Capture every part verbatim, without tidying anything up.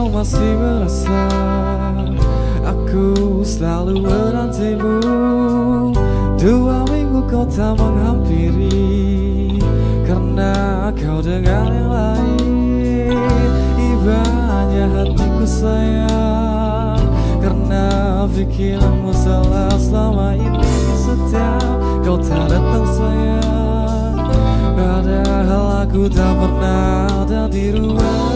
kau masih merasa aku selalu menantimu. Dua minggu kau tak menghampiri karena kau dengan yang lain. Ibanya hatiku sayang karena pikiranmu salah selama ini. Setiap kau tak datang sayang, padahal aku tak pernah ada di rumah.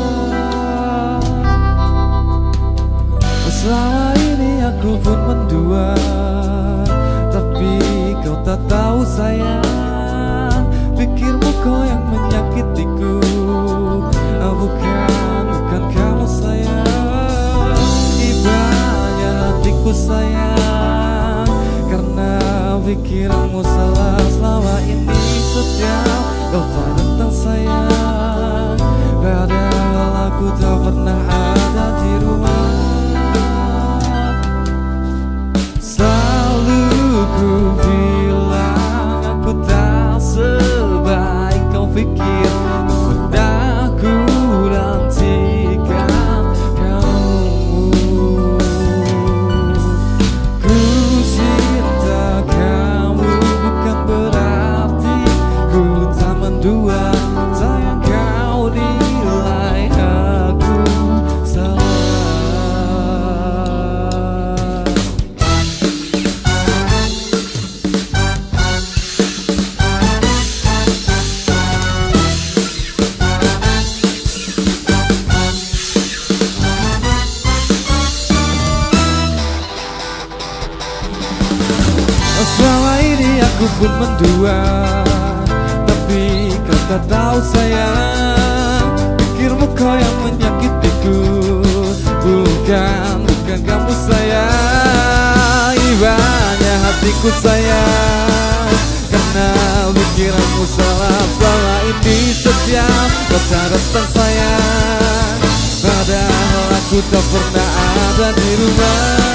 Selama ini aku pun mendua, tapi kau tak tahu sayang, pikirmu kau yang menyakitiku. Oh, bukan, bukan kamu sayang. Ibanya hatiku sayang karena pikiranmu salah selama ini. Setiap kau tak datang sayang, padahal aku tak pernah ada di rumah. Ku bilang aku tak sebaik kau pikir, pernah ku nantikan kamu. Ku cinta kamu bukan berarti ku tak mendua. Sayang kau nilai aku salah. Selama ini aku pun mendua, tapi kau tak tahu sayang, pikirmu kau yang menyakitiku. Bukan, bukan kamu sayang. Ibanya hatiku sayang karena pikiranmu salah selama ini. Setiap kau tak datang sayang, padahal aku tak pernah ada di rumah.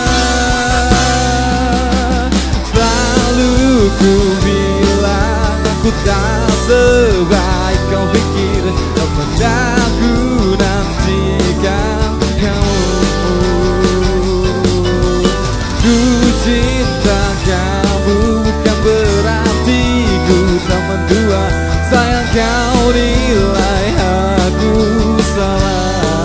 Ku bilang aku tak sebaik kau pikir, tak pernah ku nantikan kamu. Ku cinta kamu bukan berarti ku tak mendua. Sayang kau nilai aku salah.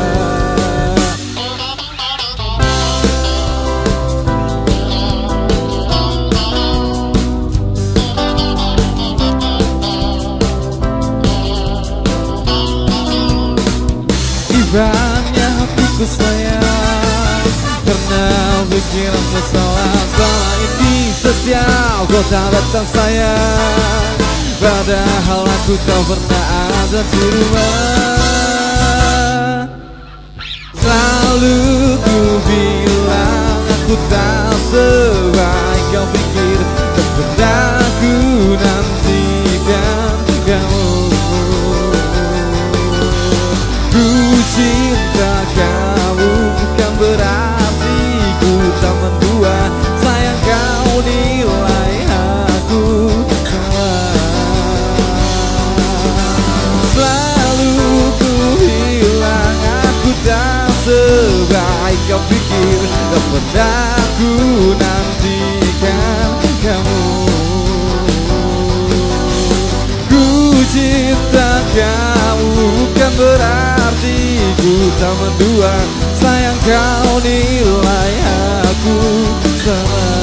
Ibanya hatiku sayang karena pikiranmu salah selama ini. Setiap kau tak datang sayang, padahal aku tak pernah ada di rumah. Selalu ku bilang aku tak sebaik kau pikir, tak pernah ku nantikan kamu. Ku cinta kamu bukan berarti ku tak mendua. Sayang kau nilai aku salah. Selalu ku bilang aku tak sebaik kau pikir, tak pernah ku nantikan kamu. Ku cinta kamu bukan berarti ku tak mendua. Sayang kau nilai aku salah.